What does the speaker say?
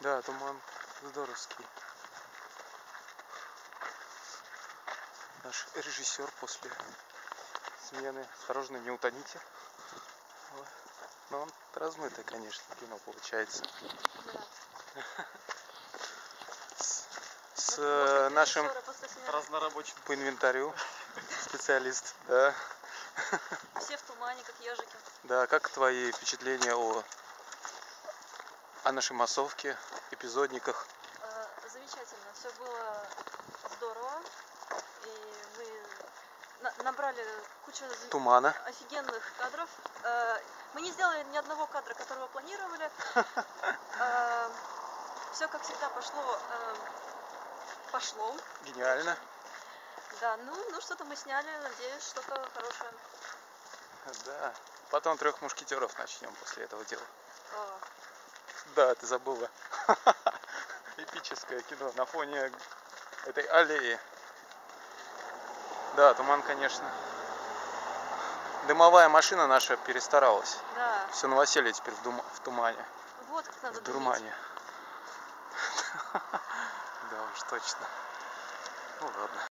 Да, туман здоровский. Наш режиссер после смены. Осторожно, не утоните. Вот. Но он размытое, конечно, кино получается. Да. С нашим разнорабочим по инвентарю специалист, да. Все в тумане, как ежики. Да, как твои впечатления о нашей массовке, эпизодниках? Замечательно, все было здорово. И мы набрали кучу тумана, офигенных кадров. Мы не сделали ни одного кадра, которого планировали. Все, как всегда, пошло. Гениально. Да, ну что-то мы сняли, надеюсь, что-то хорошее. Да. Потом «Трех мушкетеров» начнем после этого дела. О. Да, ты забыла. Эпическое кино на фоне этой аллеи. Да, туман, конечно. Дымовая машина наша перестаралась. Да. Все новоселье теперь в тумане. Вот как надо в дурмане. Да уж точно. Ну ладно.